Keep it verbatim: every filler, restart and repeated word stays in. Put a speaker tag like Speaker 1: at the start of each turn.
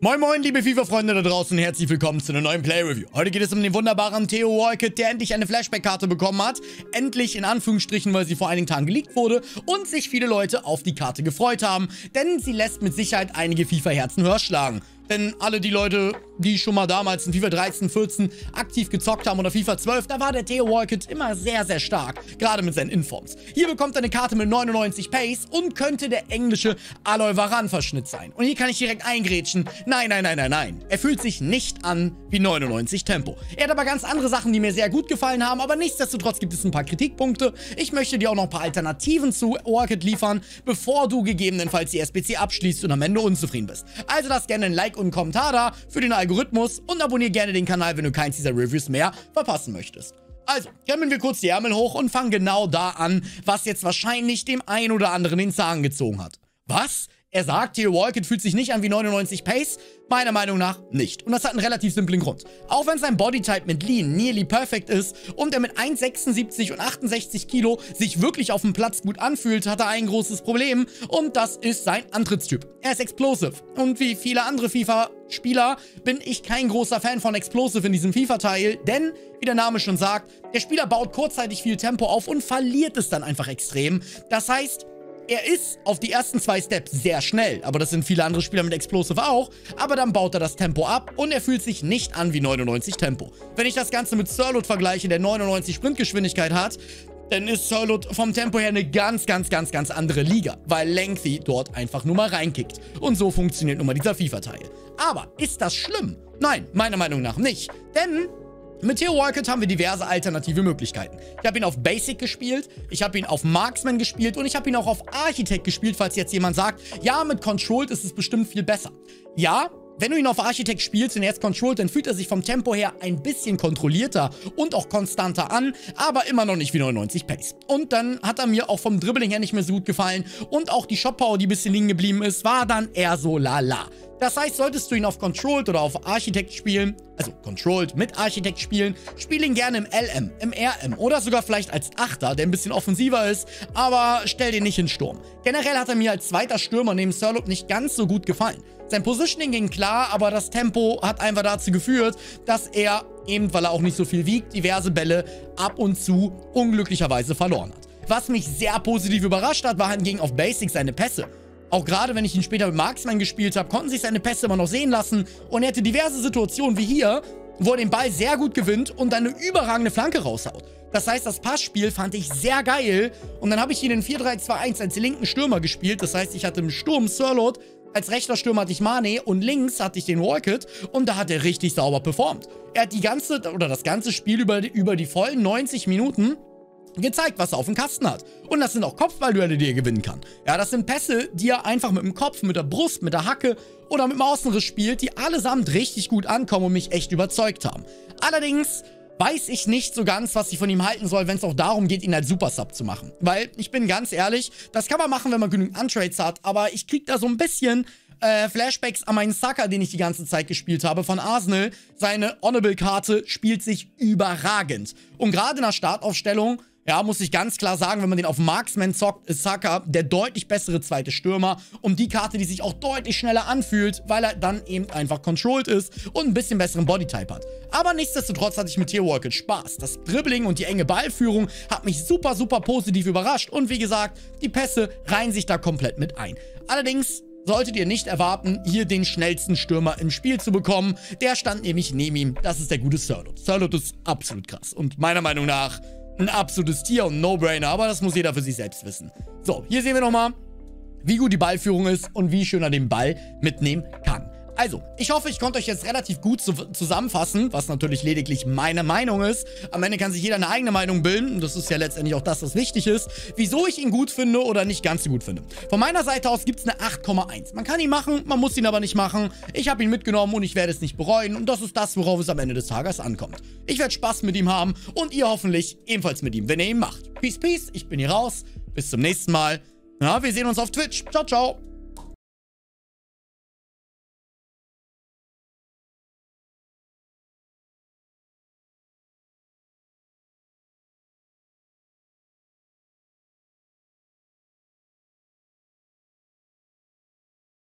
Speaker 1: Moin moin, liebe FIFA-Freunde da draußen, herzlich willkommen zu einer neuen Play-Review. Heute geht es um den wunderbaren Theo Walcott, der endlich eine Flashback-Karte bekommen hat. Endlich in Anführungsstrichen, weil sie vor einigen Tagen geleakt wurde und sich viele Leute auf die Karte gefreut haben. Denn sie lässt mit Sicherheit einige FIFA-Herzen höher schlagen. Denn alle die Leute, die schon mal damals in FIFA dreizehn, vierzehn aktiv gezockt haben oder FIFA zwölf, da war der Theo Walcott immer sehr, sehr stark. Gerade mit seinen Informs. Hier bekommt er eine Karte mit neunundneunzig Pace und könnte der englische Aloy Varane-Verschnitt sein. Und hier kann ich direkt eingrätschen. Nein, nein, nein, nein, nein. Er fühlt sich nicht an wie neunundneunzig Tempo. Er hat aber ganz andere Sachen, die mir sehr gut gefallen haben. Aber nichtsdestotrotz gibt es ein paar Kritikpunkte. Ich möchte dir auch noch ein paar Alternativen zu Walcott liefern, bevor du gegebenenfalls die S B C abschließt und am Ende unzufrieden bist. Also lass gerne ein Like und einen Kommentar da für den Algorithmus und abonniere gerne den Kanal, wenn du keins dieser Reviews mehr verpassen möchtest. Also, krempeln wir kurz die Ärmel hoch und fangen genau da an, was jetzt wahrscheinlich dem einen oder anderen den Zahn gezogen hat. Was? Er sagt, Theo Walcott fühlt sich nicht an wie neunundneunzig Pace? Meiner Meinung nach nicht. Und das hat einen relativ simplen Grund. Auch wenn sein Bodytype mit Lean nearly perfect ist und er mit eins Komma sechsundsiebzig und achtundsechzig Kilo sich wirklich auf dem Platz gut anfühlt, hat er ein großes Problem und das ist sein Antrittstyp. Er ist explosive und wie viele andere FIFA-Spieler bin ich kein großer Fan von Explosive in diesem FIFA-Teil, denn, wie der Name schon sagt, der Spieler baut kurzzeitig viel Tempo auf und verliert es dann einfach extrem. Das heißt, er ist auf die ersten zwei Steps sehr schnell, aber das sind viele andere Spieler mit Explosive auch, aber dann baut er das Tempo ab und er fühlt sich nicht an wie neunundneunzig Tempo. Wenn ich das Ganze mit Sirlot vergleiche, der neunundneunzig Sprintgeschwindigkeit hat, dann ist Sirlot vom Tempo her eine ganz, ganz, ganz, ganz andere Liga, weil Lengthy dort einfach nur mal reinkickt. Und so funktioniert nun mal dieser FIFA-Teil. Aber ist das schlimm? Nein, meiner Meinung nach nicht, denn mit Theo Walcott haben wir diverse alternative Möglichkeiten. Ich habe ihn auf Basic gespielt, ich habe ihn auf Marksman gespielt und ich habe ihn auch auf Architect gespielt, falls jetzt jemand sagt, ja, mit Controlled ist es bestimmt viel besser. Ja, wenn du ihn auf Architect spielst und er ist Controlled, dann fühlt er sich vom Tempo her ein bisschen kontrollierter und auch konstanter an, aber immer noch nicht wie neunundneunzig Pace. Und dann hat er mir auch vom Dribbling her nicht mehr so gut gefallen und auch die Shot Power, die ein bisschen liegen geblieben ist, war dann eher so lala. Das heißt, solltest du ihn auf Controlled oder auf Architect spielen, also Controlled mit Architect spielen, spiel ihn gerne im L M, im R M oder sogar vielleicht als Achter, der ein bisschen offensiver ist, aber stell den nicht in Sturm. Generell hat er mir als zweiter Stürmer neben Sirlot nicht ganz so gut gefallen. Sein Positioning ging klar, aber das Tempo hat einfach dazu geführt, dass er, eben weil er auch nicht so viel wiegt, diverse Bälle ab und zu unglücklicherweise verloren hat. Was mich sehr positiv überrascht hat, war hingegen auf Basic seine Pässe. Auch gerade, wenn ich ihn später mit Marksman gespielt habe, konnten sich seine Pässe immer noch sehen lassen und er hatte diverse Situationen wie hier, wo er den Ball sehr gut gewinnt und dann eine überragende Flanke raushaut. Das heißt, das Passspiel fand ich sehr geil und dann habe ich ihn in vier drei zwei eins als linken Stürmer gespielt. Das heißt, ich hatte im Sturm Sirlot, als rechter Stürmer hatte ich Mane und links hatte ich den Walcott und da hat er richtig sauber performt. Er hat die ganze, oder das ganze Spiel über die, über die vollen neunzig Minuten gezeigt, was er auf dem Kasten hat. Und das sind auch Kopfballduelle, die er gewinnen kann. Ja, das sind Pässe, die er einfach mit dem Kopf, mit der Brust, mit der Hacke oder mit dem Außenriss spielt, die allesamt richtig gut ankommen und mich echt überzeugt haben. Allerdings weiß ich nicht so ganz, was ich von ihm halten soll, wenn es auch darum geht, ihn als Super-Sub zu machen. Weil, ich bin ganz ehrlich, das kann man machen, wenn man genügend Untrades hat, aber ich krieg da so ein bisschen Äh, Flashbacks an meinen Saka, den ich die ganze Zeit gespielt habe, von Arsenal. Seine Honorable-Karte spielt sich überragend. Und gerade in der Startaufstellung, ja, muss ich ganz klar sagen, wenn man den auf Marksman zockt, ist Saka der deutlich bessere zweite Stürmer und die Karte, die sich auch deutlich schneller anfühlt, weil er dann eben einfach controlled ist und ein bisschen besseren Bodytype hat. Aber nichtsdestotrotz hatte ich mit Theo Walcott Spaß. Das Dribbling und die enge Ballführung hat mich super, super positiv überrascht und wie gesagt, die Pässe reihen sich da komplett mit ein. Allerdings solltet ihr nicht erwarten, hier den schnellsten Stürmer im Spiel zu bekommen. Der stand nämlich neben ihm. Das ist der gute Sirlot. Sirlot ist absolut krass und meiner Meinung nach ein absolutes Tier und ein No-Brainer, aber das muss jeder für sich selbst wissen. So, hier sehen wir nochmal, wie gut die Ballführung ist und wie schön er den Ball mitnehmen kann. Also, ich hoffe, ich konnte euch jetzt relativ gut zu zusammenfassen, was natürlich lediglich meine Meinung ist. Am Ende kann sich jeder eine eigene Meinung bilden und das ist ja letztendlich auch das, was wichtig ist, wieso ich ihn gut finde oder nicht ganz so gut finde. Von meiner Seite aus gibt es eine acht Komma eins. Man kann ihn machen, man muss ihn aber nicht machen. Ich habe ihn mitgenommen und ich werde es nicht bereuen und das ist das, worauf es am Ende des Tages ankommt. Ich werde Spaß mit ihm haben und ihr hoffentlich ebenfalls mit ihm, wenn ihr ihn macht. Peace, peace, ich bin hier raus. Bis zum nächsten Mal. Ja, wir sehen uns auf Twitch. Ciao, ciao.